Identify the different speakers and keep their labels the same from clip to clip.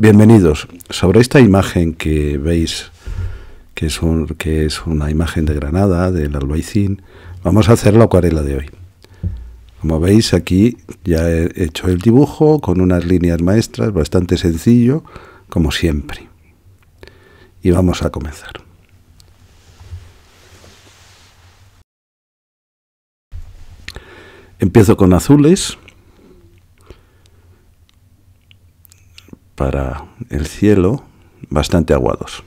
Speaker 1: Bienvenidos. Sobre esta imagen que veis, que es una imagen de Granada, del Albaicín, vamos a hacer la acuarela de hoy. Como veis, aquí ya he hecho el dibujo con unas líneas maestras, bastante sencillo, como siempre. Y vamos a comenzar. Empiezo con azules para el cielo, bastante aguados.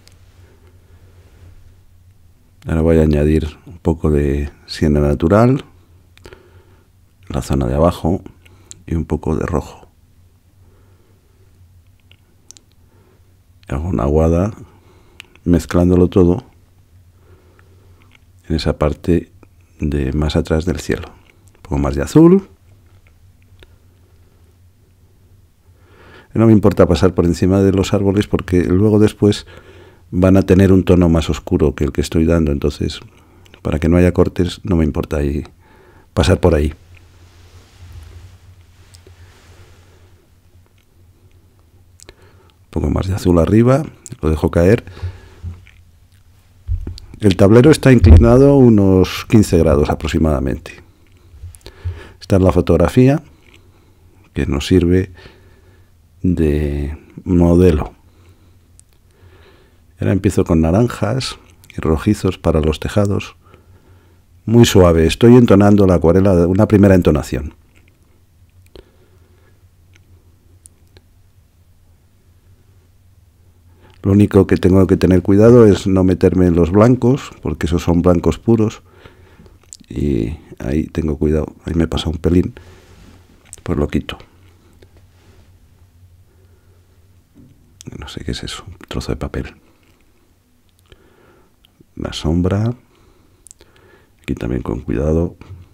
Speaker 1: Ahora voy a añadir un poco de siena natural en la zona de abajo y un poco de rojo. Hago una aguada mezclándolo todo en esa parte de más atrás del cielo. Un poco más de azul. No me importa pasar por encima de los árboles porque luego después van a tener un tono más oscuro que el que estoy dando, entonces para que no haya cortes no me importa ahí pasar por ahí. Un poco más de azul arriba, lo dejo caer. El tablero está inclinado unos 15 grados aproximadamente. Esta es la fotografía que nos sirve de modelo. Ahora empiezo con naranjas y rojizos para los tejados. Muy suave, estoy entonando la acuarela de una primera entonación. Lo único que tengo que tener cuidado es no meterme en los blancos, porque esos son blancos puros. Y ahí tengo cuidado, ahí me pasa un pelín, pues lo quito. No sé qué es eso, un trozo de papel. La sombra, aquí también con cuidado.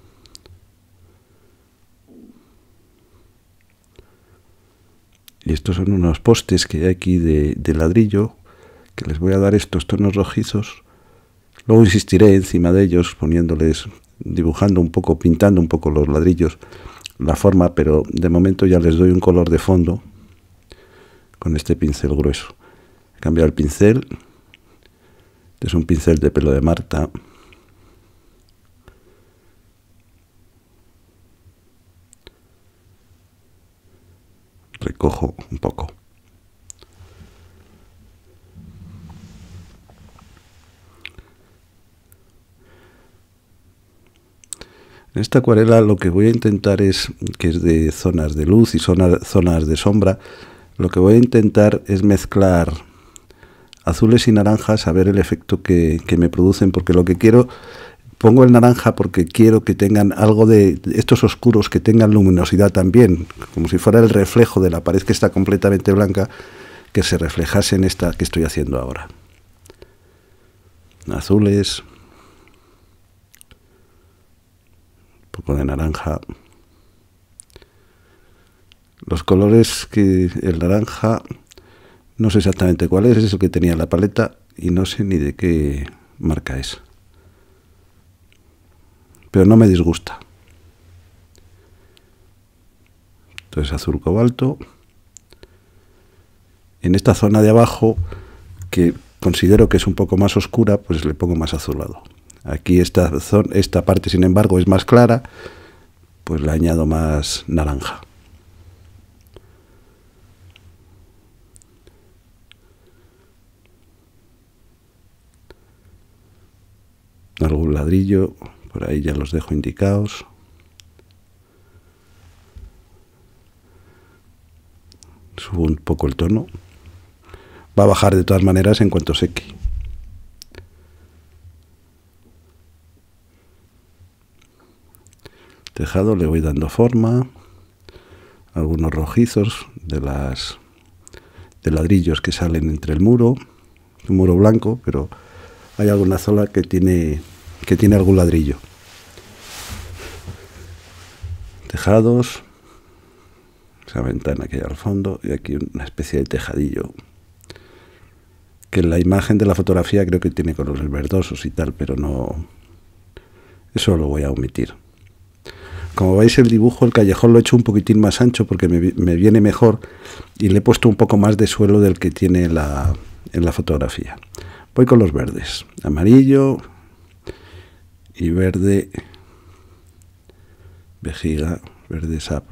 Speaker 1: Y estos son unos postes que hay aquí de ladrillo, que les voy a dar estos tonos rojizos. Luego insistiré encima de ellos, poniéndoles, dibujando un poco, pintando un poco los ladrillos, la forma, pero de momento ya les doy un color de fondo con este pincel grueso. He cambiado el pincel. Este es un pincel de pelo de Marta. Recojo un poco. En esta acuarela lo que voy a intentar es, que es de zonas de luz y zonas de sombra, lo que voy a intentar es mezclar azules y naranjas a ver el efecto que me producen, porque lo que quiero, pongo el naranja porque quiero que tengan algo de estos oscuros, que tengan luminosidad también, como si fuera el reflejo de la pared que está completamente blanca, que se reflejase en esta que estoy haciendo ahora. Azules, un poco de naranja. Los colores que el naranja, no sé exactamente cuál es el que tenía en la paleta y no sé ni de qué marca es. Pero no me disgusta. Entonces azul cobalto. En esta zona de abajo, que considero que es un poco más oscura, pues le pongo más azulado. Aquí esta parte, sin embargo, es más clara, pues le añado más naranja. Algún ladrillo, por ahí ya los dejo indicados. Subo un poco el tono. Va a bajar de todas maneras en cuanto seque. Tejado le voy dando forma. Algunos rojizos de ladrillos que salen entre el muro. Un muro blanco, pero hay alguna zona que tiene algún ladrillo. Tejados, esa ventana que hay al fondo, y aquí una especie de tejadillo, que en la imagen de la fotografía creo que tiene colores verdosos y tal, pero no, eso lo voy a omitir. como veis el dibujo, el callejón lo he hecho un poquitín más ancho porque me viene mejor y le he puesto un poco más de suelo del que tiene en la fotografía. Voy con los verdes, amarillo y verde vejiga, verde sap.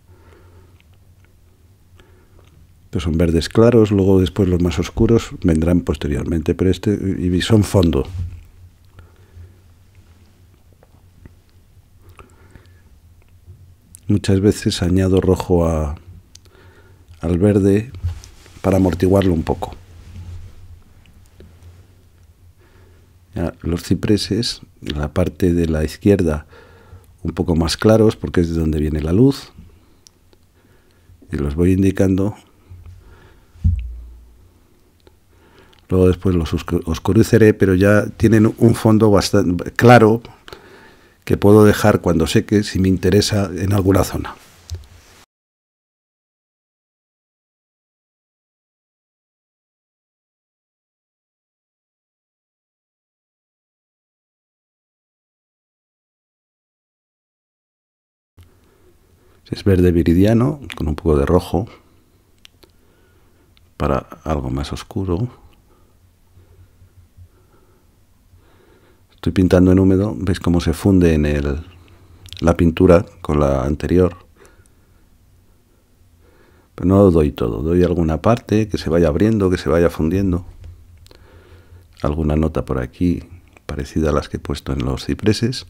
Speaker 1: Estos son verdes claros, luego después los más oscuros vendrán posteriormente, pero y son fondo. Muchas veces añado rojo al verde para amortiguarlo un poco. Ya, los cipreses, en la parte de la izquierda, un poco más claros porque es de donde viene la luz. Y los voy indicando. Luego después los oscureceré, pero ya tienen un fondo bastante claro que puedo dejar cuando seque si me interesa en alguna zona. Es verde viridiano con un poco de rojo para algo más oscuro. Estoy pintando en húmedo, veis cómo se funde en la pintura con la anterior. Pero no lo doy todo, doy alguna parte que se vaya abriendo, que se vaya fundiendo. Alguna nota por aquí parecida a las que he puesto en los cipreses.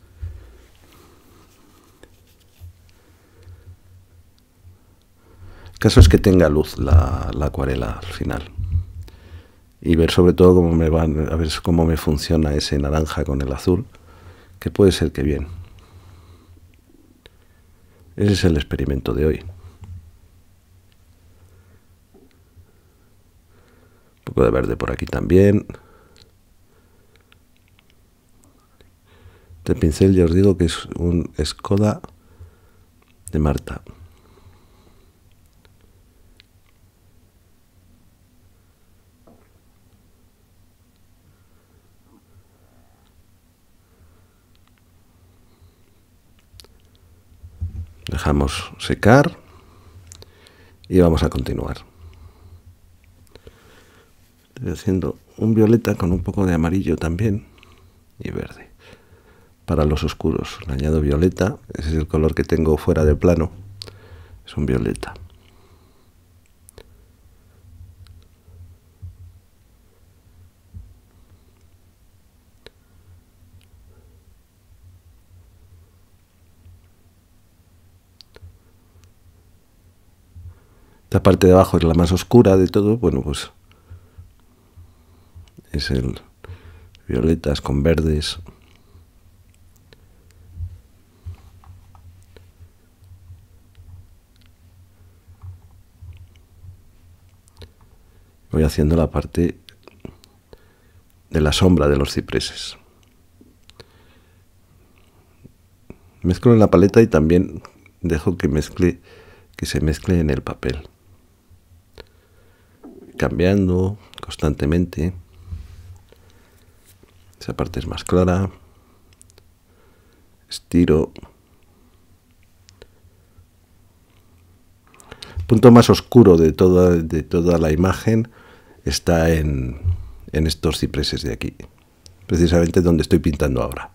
Speaker 1: El caso es que tenga luz la acuarela al final. Y ver sobre todo a ver cómo me funciona ese naranja con el azul, que puede ser que bien. Ese es el experimento de hoy. Un poco de verde por aquí también. Este pincel ya os digo que es un Skoda de Marta. Dejamos secar y vamos a continuar. Estoy haciendo un violeta con un poco de amarillo también y verde. Para los oscuros le añado violeta, ese es el color que tengo fuera de plano, es un violeta. Esta parte de abajo es la más oscura de todo, bueno, pues es el violetas con verdes. Voy haciendo la parte de la sombra de los cipreses. Mezclo en la paleta y también dejo que se mezcle en el papel. Cambiando constantemente. Esa parte es más clara. Estiro. El punto más oscuro de toda la imagen está en estos cipreses de aquí. Precisamente donde estoy pintando ahora.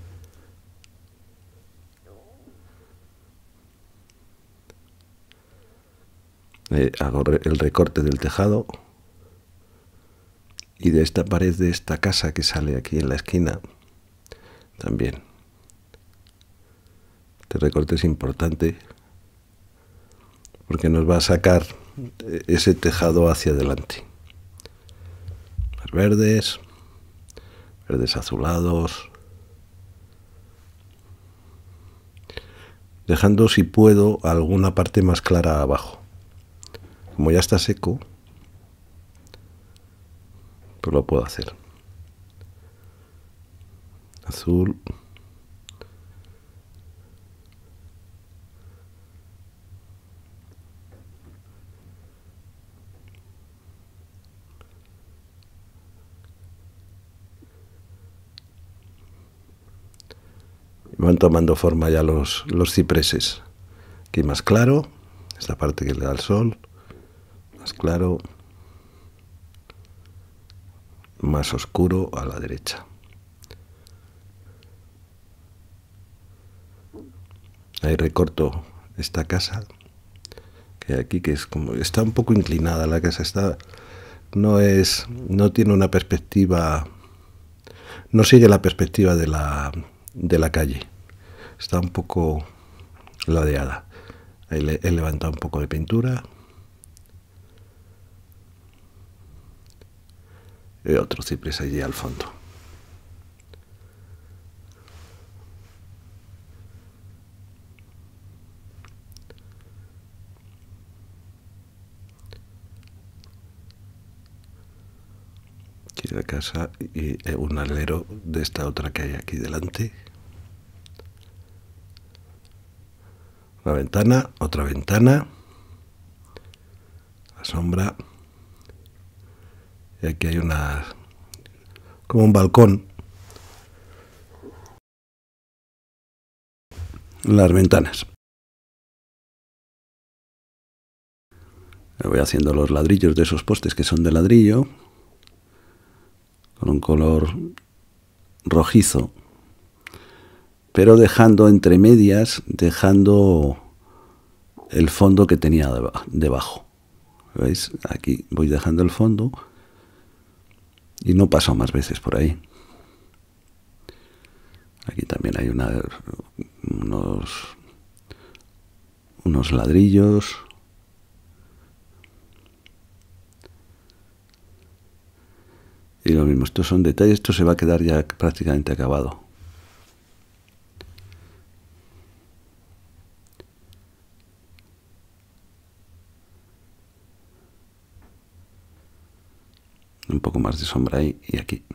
Speaker 1: Hago el recorte del tejado y de esta pared de esta casa que sale aquí en la esquina también. Este recorte es importante porque nos va a sacar ese tejado hacia adelante. Los verdes, verdes azulados, dejando si puedo alguna parte más clara abajo. Como ya está seco, pues lo puedo hacer. Azul. van tomando forma ya los cipreses. Aquí más claro, esta parte que le da el sol, más claro, más oscuro a la derecha. Ahí recorto esta casa que hay aquí, que es como, está un poco inclinada la casa, no tiene una perspectiva, no sigue la perspectiva de la calle, está un poco ladeada. Ahí he levantado un poco de pintura. Y otro ciprés allí al fondo. Aquí la casa y un alero de esta otra que hay aquí delante. Una ventana, otra ventana. La sombra. Y aquí hay como un balcón. Las ventanas. Voy haciendo los ladrillos de esos postes que son de ladrillo, con un color rojizo, pero dejando entre medias, dejando el fondo que tenía debajo. ¿Veis? Aquí voy dejando el fondo y no paso más veces por ahí. Aquí también hay unos ladrillos. Y lo mismo, estos son detalles, esto se va a quedar ya prácticamente acabado. Un poco más de sombra ahí y aquí.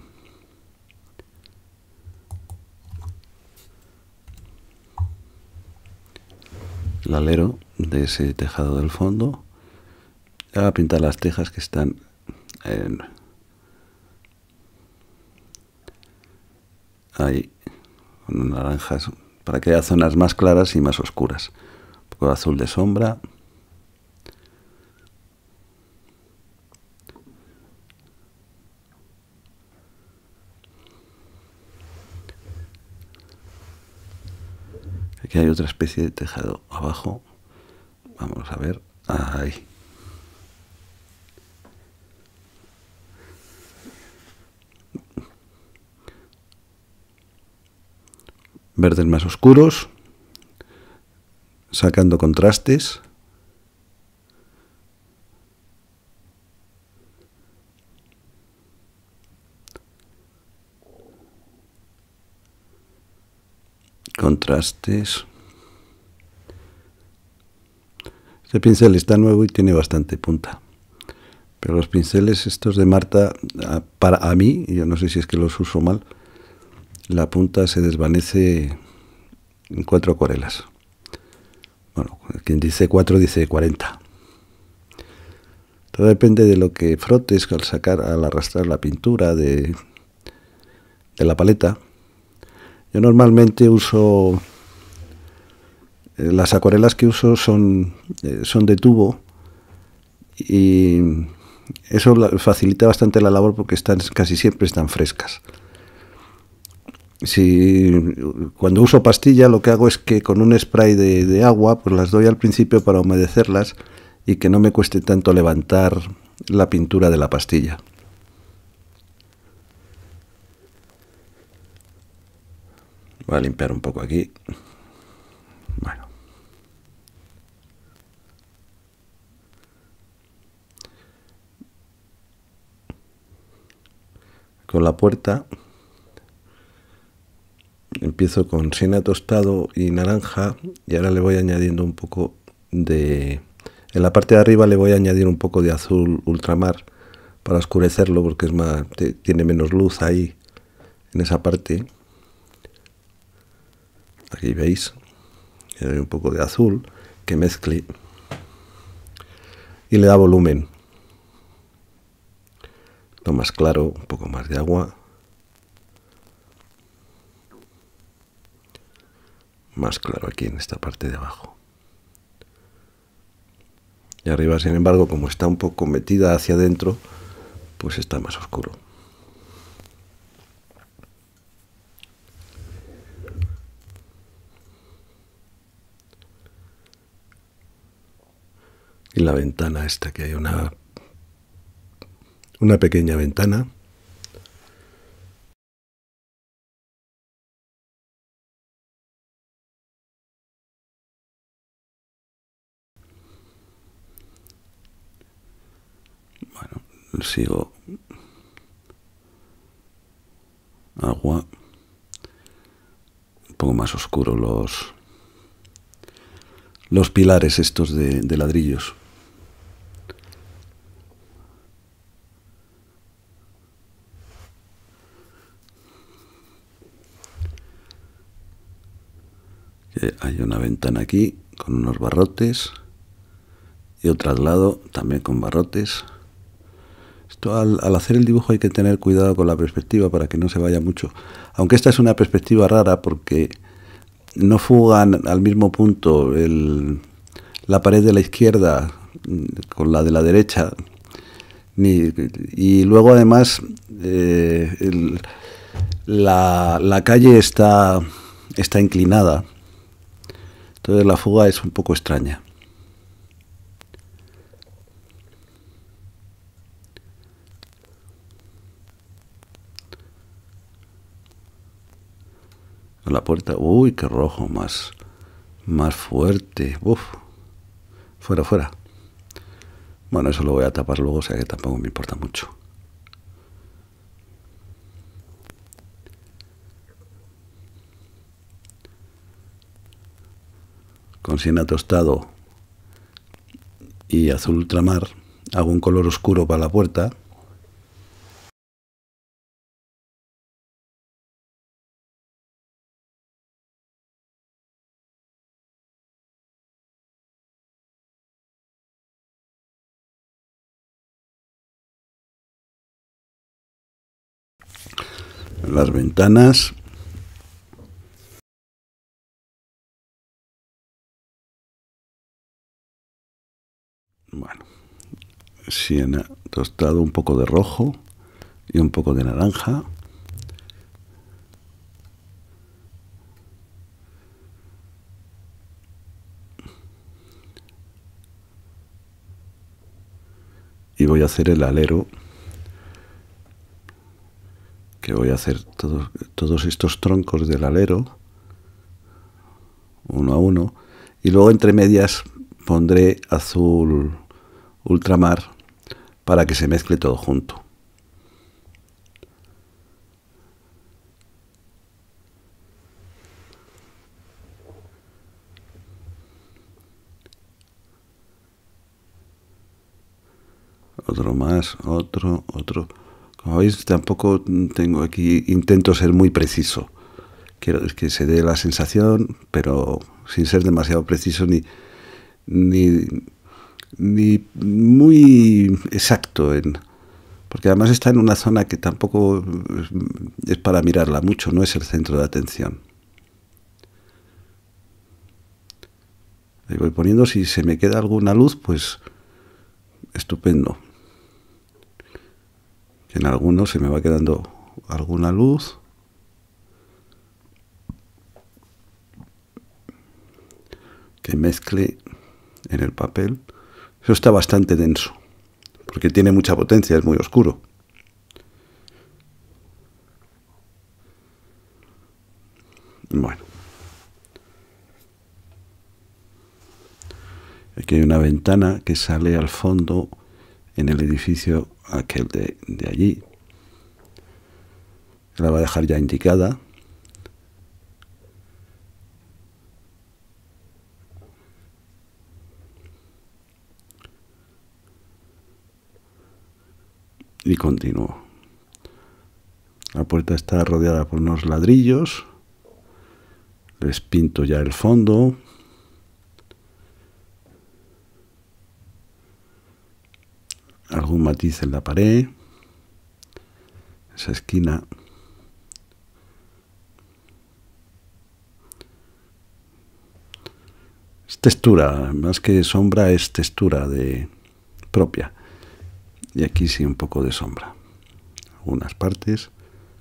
Speaker 1: El alero de ese tejado del fondo. Ya voy a pintar las tejas que están ahí, con naranjas, para que haya zonas más claras y más oscuras. Un poco de azul de sombra. Aquí hay otra especie de tejado abajo. Vamos a ver. Ahí. Verdes más oscuros, sacando contrastes. Contrastes. Este pincel está nuevo y tiene bastante punta. Pero los pinceles estos de Marta, a mí, yo no sé si es que los uso mal, la punta se desvanece en 4 acuarelas. Bueno, quien dice 4 dice 40. Todo depende de lo que frotes al arrastrar la pintura de la paleta. Yo normalmente uso, las acuarelas que uso son de tubo y eso facilita bastante la labor porque casi siempre están frescas. Cuando uso pastilla lo que hago es que con un spray de agua pues las doy al principio para humedecerlas y que no me cueste tanto levantar la pintura de la pastilla. Voy a limpiar un poco aquí. Bueno. Con la puerta empiezo con siena tostado y naranja y ahora le voy añadiendo un poco en la parte de arriba le voy a añadir un poco de azul ultramar para oscurecerlo porque tiene menos luz ahí en esa parte. Aquí veis, le doy un poco de azul que mezcle y le da volumen. Lo más claro, un poco más de agua. más claro aquí en esta parte de abajo. Y arriba, sin embargo, como está un poco metida hacia adentro, pues está más oscuro. Y la ventana esta, que hay una pequeña ventana. Bueno, sigo agua, un poco más oscuro los pilares estos de ladrillos. Hay una ventana aquí con unos barrotes y otra al lado también con barrotes. Esto al hacer el dibujo hay que tener cuidado con la perspectiva para que no se vaya mucho. Aunque esta es una perspectiva rara porque no fugan al mismo punto la pared de la izquierda con la de la derecha. Y luego además la calle está inclinada. Entonces la fuga es un poco extraña. La puerta, uy, qué rojo, más fuerte. Uf, fuera, fuera. Bueno, eso lo voy a tapar luego, o sea que tampoco me importa mucho. Con siena tostado y azul ultramar hago un color oscuro para la puerta. Las ventanas. Bueno, siena tostado, un poco de rojo y un poco de naranja. Y voy a hacer el alero, que voy a hacer todos estos troncos del alero, uno a uno, y luego entre medias pondré azul ultramar para que se mezcle todo junto. Otro más, otro. Como veis, tampoco tengo aquí, intento ser muy preciso. Quiero que se dé la sensación, pero sin ser demasiado preciso ni muy exacto. Porque además está en una zona que tampoco es para mirarla mucho, no es el centro de atención. Ahí voy poniendo, si se me queda alguna luz, pues estupendo. En algunos se me va quedando alguna luz. Que mezcle en el papel. Eso está bastante denso, porque tiene mucha potencia, es muy oscuro. Bueno. Aquí hay una ventana que sale al fondo en el edificio aquel de allí. La voy a dejar ya indicada. Y continúo. La puerta está rodeada por unos ladrillos. Les pinto ya el fondo. Algún matiz en la pared. Esa esquina. textura, más que sombra es textura propia. Y aquí sí un poco de sombra. Algunas partes.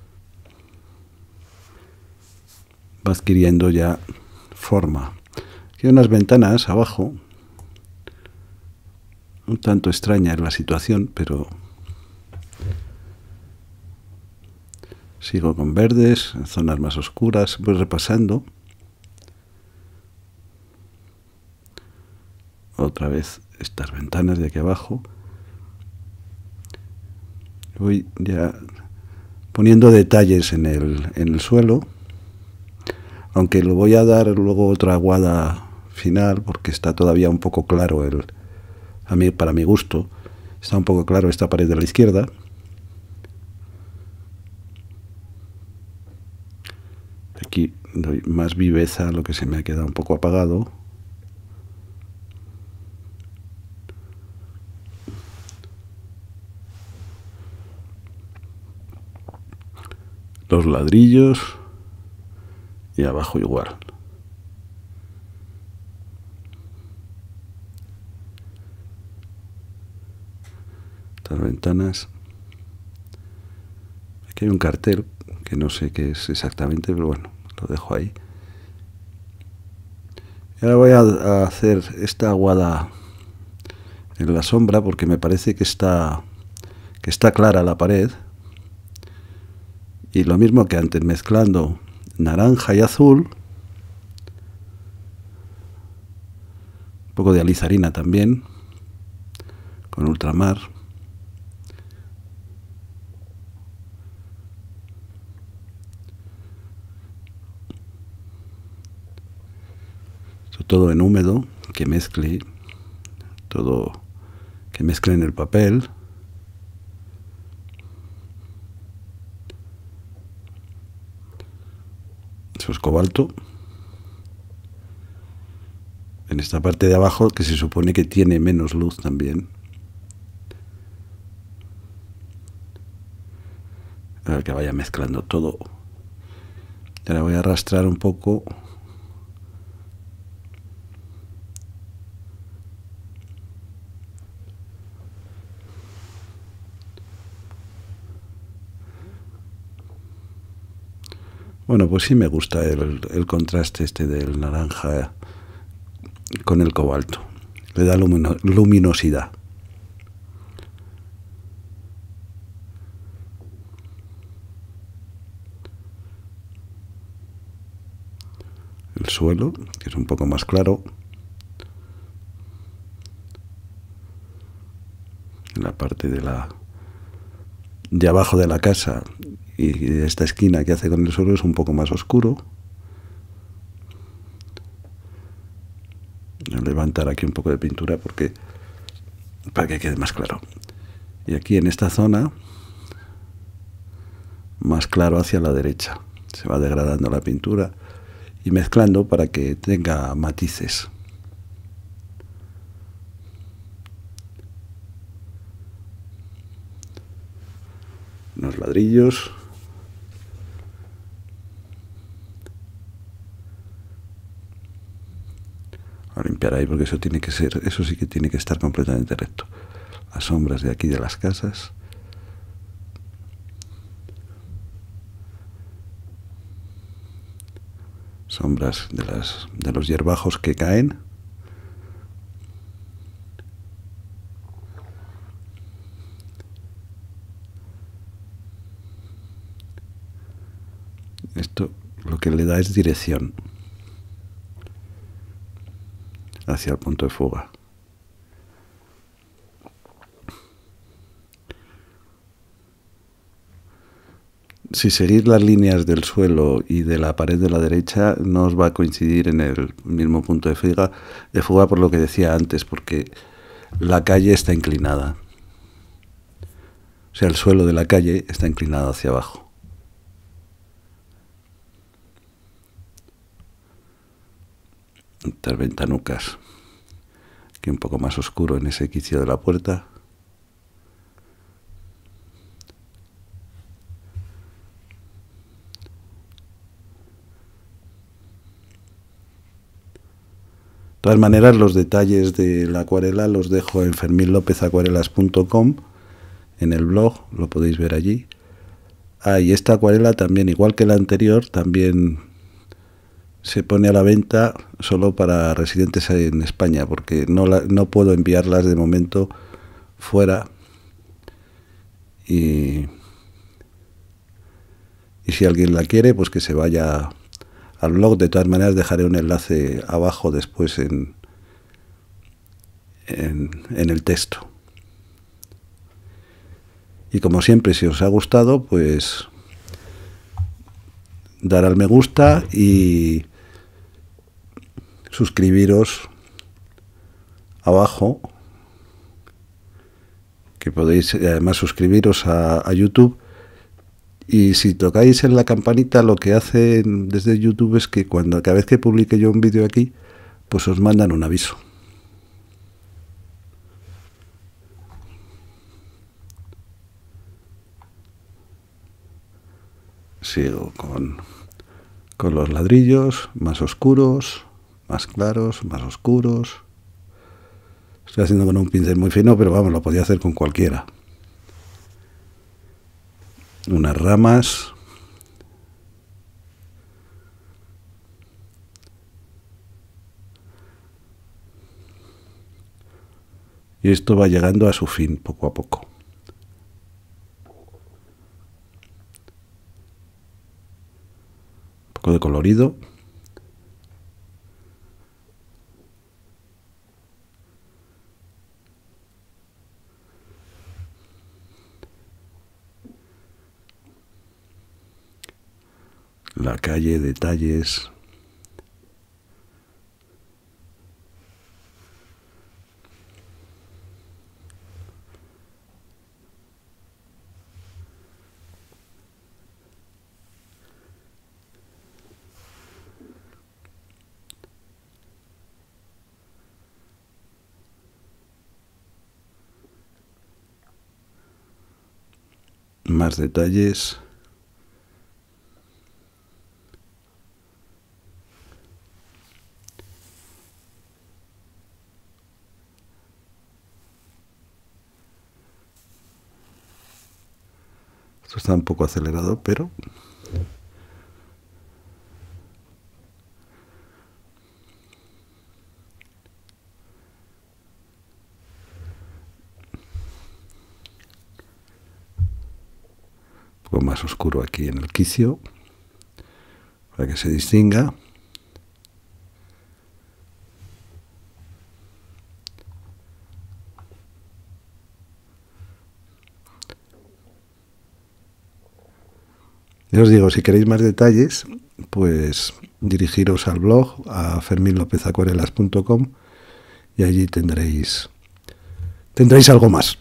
Speaker 1: Va adquiriendo ya forma. Aquí hay unas ventanas abajo. Un tanto extraña es la situación, pero sigo con verdes, en zonas más oscuras, voy repasando. Otra vez estas ventanas de aquí abajo. Voy ya poniendo detalles en el suelo, aunque lo voy a dar luego otra aguada final, porque está todavía un poco claro, para mi gusto, está un poco claro esta pared de la izquierda. Aquí doy más viveza a lo que se me ha quedado un poco apagado. Los ladrillos y abajo igual. Estas ventanas. Aquí hay un cartel que no sé qué es exactamente, pero bueno, lo dejo ahí. Y ahora voy a hacer esta aguada en la sombra porque me parece que está clara la pared. Y lo mismo que antes, mezclando naranja y azul, un poco de alizarina también, con ultramar. Todo en húmedo, que mezcle todo, que mezcle en el papel. Eso es cobalto. En esta parte de abajo, que se supone que tiene menos luz también. A ver que vaya mezclando todo. Ahora voy a arrastrar un poco. Bueno, pues sí me gusta el contraste este del naranja con el cobalto. Le da luminosidad. El suelo, que es un poco más claro. En la parte de abajo de la casa y esta esquina que hace con el suelo es un poco más oscuro. Voy a levantar aquí un poco de pintura para que quede más claro. Y aquí en esta zona, más claro hacia la derecha. Se va degradando la pintura y mezclando para que tenga matices. Unos ladrillos. A limpiar ahí porque eso sí que tiene que estar completamente recto. Las sombras de aquí de las casas. Sombras de los hierbajos que caen. Esto lo que le da es dirección hacia el punto de fuga. Si seguís las líneas del suelo y de la pared de la derecha, no os va a coincidir en el mismo punto de fuga por lo que decía antes, porque la calle está inclinada. O sea, el suelo de la calle está inclinado hacia abajo. Estas ventanucas. Aquí un poco más oscuro en ese quicio de la puerta. todas maneras, los detalles de la acuarela los dejo en ferminlopezacuarelas.com, en el blog, lo podéis ver allí. Y esta acuarela también, igual que la anterior, también se pone a la venta solo para residentes en España, porque no puedo enviarlas de momento fuera. Y si alguien la quiere, pues que se vaya al blog. De todas maneras, dejaré un enlace abajo después en el texto. Y como siempre, si os ha gustado, pues dar al me gusta y suscribiros abajo, que podéis además suscribiros a YouTube. Y si tocáis en la campanita, lo que hacen desde YouTube es que cada vez que publique yo un vídeo aquí, pues os mandan un aviso. Sigo con los ladrillos más oscuros, más claros, más oscuros. Estoy haciendo con un pincel muy fino, pero vamos, lo podía hacer con cualquiera. Unas ramas. Y esto va llegando a su fin poco a poco. Un poco de colorido. La calle, detalles. Más detalles. Esto está un poco acelerado, pero un poco más oscuro aquí en el quicio para que se distinga. Ya os digo, si queréis más detalles, pues dirigiros al blog, a ferminlopezacuarelas.com, y allí tendréis algo más.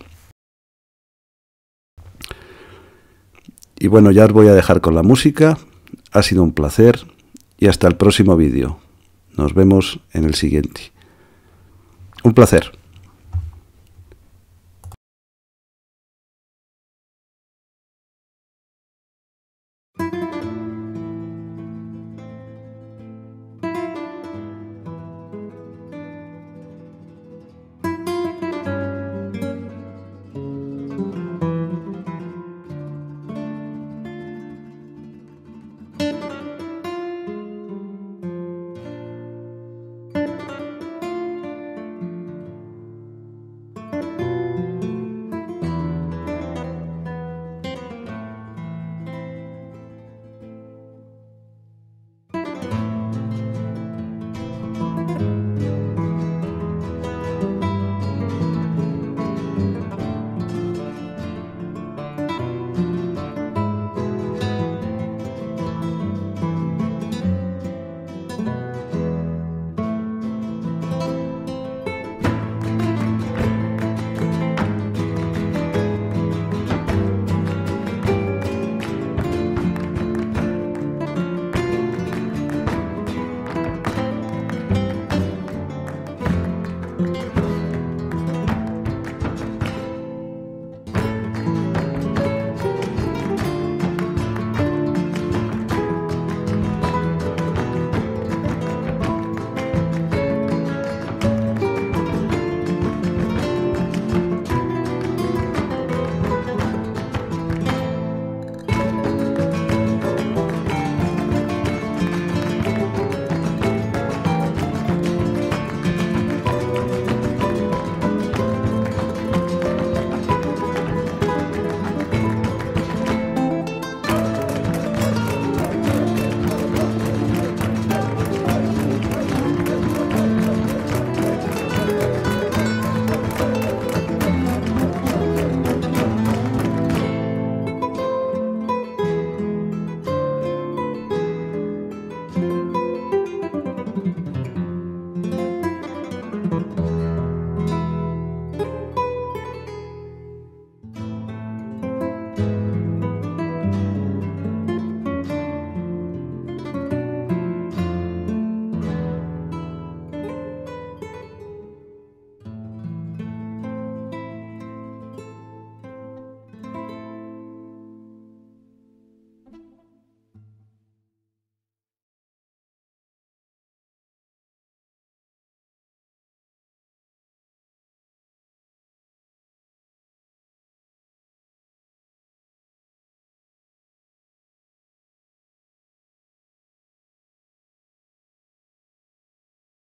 Speaker 1: Y bueno, ya os voy a dejar con la música. Ha sido un placer y hasta el próximo vídeo. Nos vemos en el siguiente. Un placer.